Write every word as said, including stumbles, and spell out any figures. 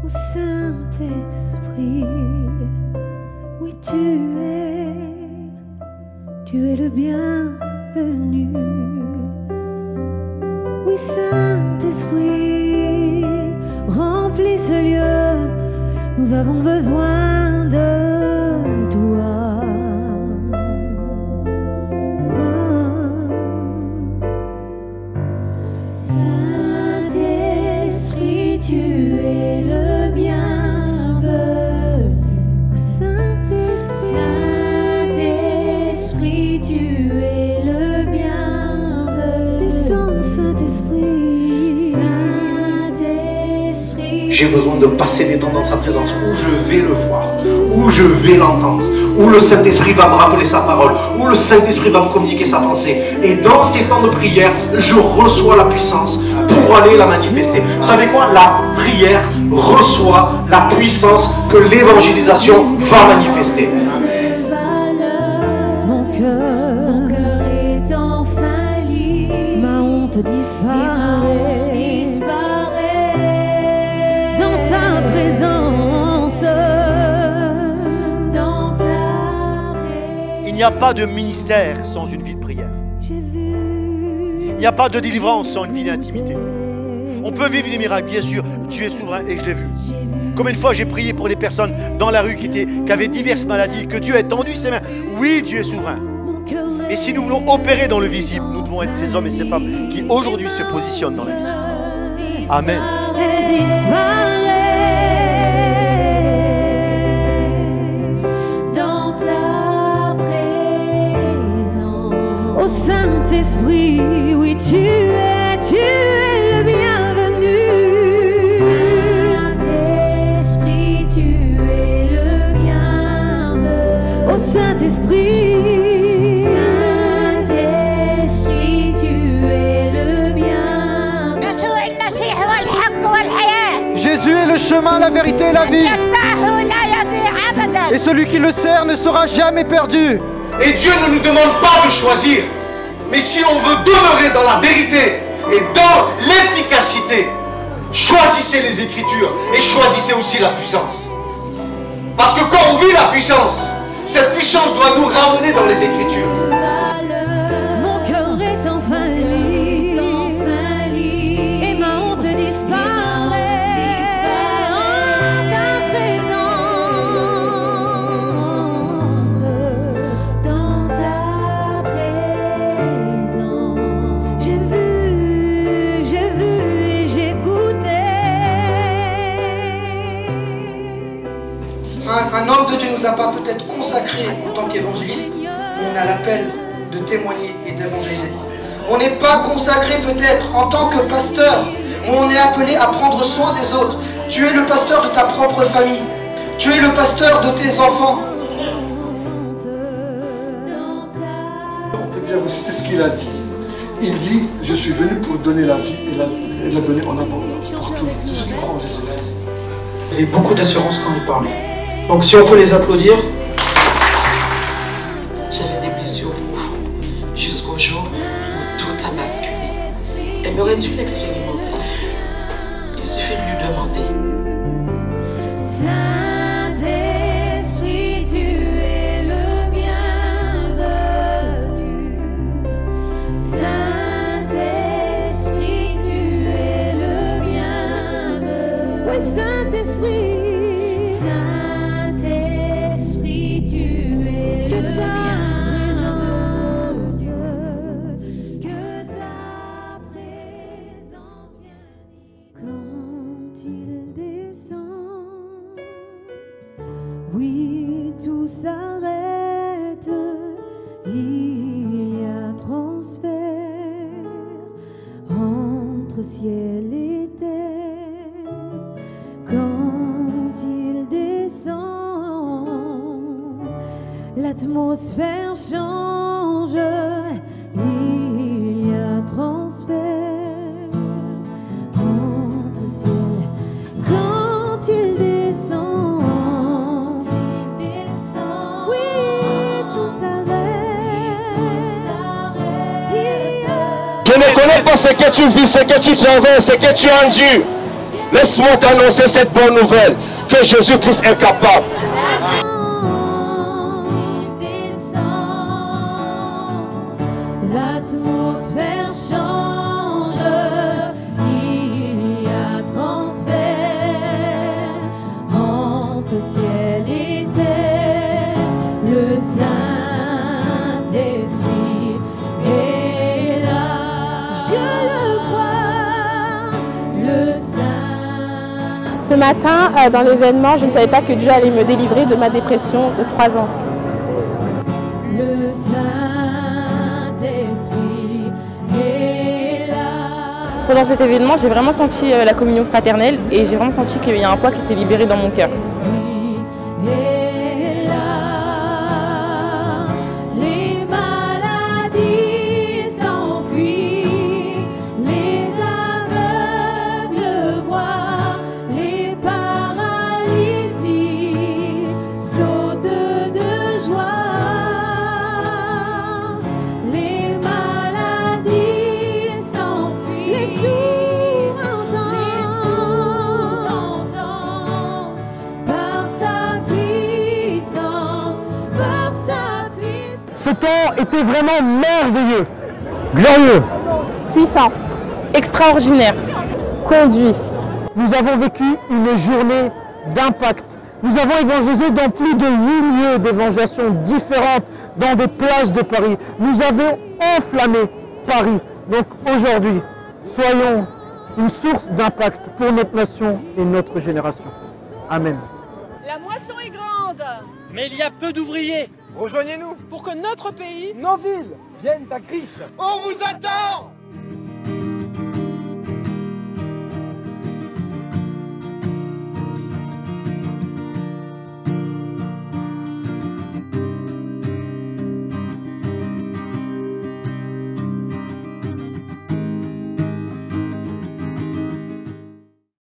Ô Saint-Esprit, oui tu es, tu es le bienvenu. Oui Saint-Esprit, remplis ce lieu, nous avons besoin de toi. Oh. Saint-Esprit, tu es le bienvenu. Oh, Saint-Esprit, Saint-Esprit, tu es le bienvenu. Descends, Saint-Esprit, Saint-Esprit. J'ai besoin de passer des temps dans sa présence où je vais le voir, où je vais l'entendre, où le Saint-Esprit va me rappeler sa parole, où le Saint-Esprit va me communiquer sa pensée. Et dans ces temps de prière, je reçois la puissance pour aller la manifester. Vous savez quoi? La prière reçoit la puissance que l'évangélisation va manifester. Mon cœur, mon cœur est enfin libre, ma honte disparaît, disparaît dans ta présence, dans ta présence. Il n'y a pas de ministère sans une vie de prière. Il n'y a pas de délivrance sans une vie d'intimité. On peut vivre des miracles, bien sûr, Dieu est souverain et je l'ai vu. Combien de fois j'ai prié pour des personnes dans la rue qui, étaient, qui avaient diverses maladies, que Dieu a tendu ses mains. Oui, Dieu est souverain. Et si nous voulons opérer dans le visible, nous devons être ces hommes et ces femmes qui aujourd'hui se positionnent dans le visible. Amen. Elle disparaît dans ta présence. Ô Saint-Esprit, oui tu es, tu es le bienvenu. Saint-Esprit, tu es le bienvenu. Ô Saint-Esprit, Saint-Esprit, tu es le bienvenu. Jésus est le chemin, la vérité et la vie. Et celui qui le sert ne sera jamais perdu. Et Dieu ne nous demande pas de choisir. Mais si on veut demeurer dans la vérité et dans l'efficacité, choisissez les Écritures et choisissez aussi la puissance. Parce que quand on vit la puissance, cette puissance doit nous ramener dans les Écritures. Mon cœur est enfin libre, et ma honte disparaît en ta présence, dans ta présence. J'ai vu, j'ai vu et j'ai goûté. Un, un homme de Dieu nous a pas peut-être consacré en tant qu'évangéliste, mais on a l'appel de témoigner et d'évangéliser. On n'est pas consacré peut-être en tant que pasteur, où on est appelé à prendre soin des autres. Tu es le pasteur de ta propre famille. Tu es le pasteur de tes enfants. On peut déjà vous citer ce qu'il a dit. Il dit, je suis venu pour donner la vie et la, et la donner en abondance pour tous ceux qui croient en Jésus-Christ. Il y avait beaucoup d'assurance quand il parlait. Donc si on peut les applaudir. J'avais des blessures profondes jusqu'au jour où tout a basculé. Elle aurait dû l'expérimenter. Il suffit de lui demander. Saint-Esprit, tu es le bienvenu. Saint-Esprit, tu es le bienvenu. Oui, Saint-Esprit. Saint-Esprit, tu es le bienvenu. Que ta présence vienne quand il descend. Oui, tout s'arrête. Il y a transfert entre ciel et terre. Quand il descend, l'atmosphère change. Il y a transfert entre ciel. Quand il descend, oui, tout s'arrête. Il y a Je ne connais pas ce que tu vis, ce que tu traverses, ce que tu as enduit. Laisse-moi t'annoncer cette bonne nouvelle, que Jésus-Christ est capable. L'atmosphère change, il y a transfert entre ciel et terre, le Saint-Esprit est là. Je le crois, le Saint. Ce matin, euh, dans l'événement, je ne savais pas que Dieu allait me délivrer de ma dépression de trois ans. Le Saint-Esprit est là. Pendant cet événement, j'ai vraiment senti euh, la communion fraternelle et j'ai vraiment senti qu'il y a un poids qui s'est libéré dans mon cœur. Est là. Les maladies s'enfuient, les aveugles voient, les paralytiques sautent de joie. Les maladies s'enfuient, les sourds entendent, par sa puissance, par sa puissance. Ce temps était vraiment merveilleux, glorieux. Puissant, extraordinaire, conduit. Nous avons vécu une journée d'impact. Nous avons évangélisé dans plus de huit lieux d'évangélisation différentes dans des places de Paris. Nous avons enflammé Paris. Donc aujourd'hui, soyons une source d'impact pour notre nation et notre génération. Amen. La moisson est grande, mais il y a peu d'ouvriers. Rejoignez-nous pour que notre pays, Nos villes viennent à Christ. On vous attend!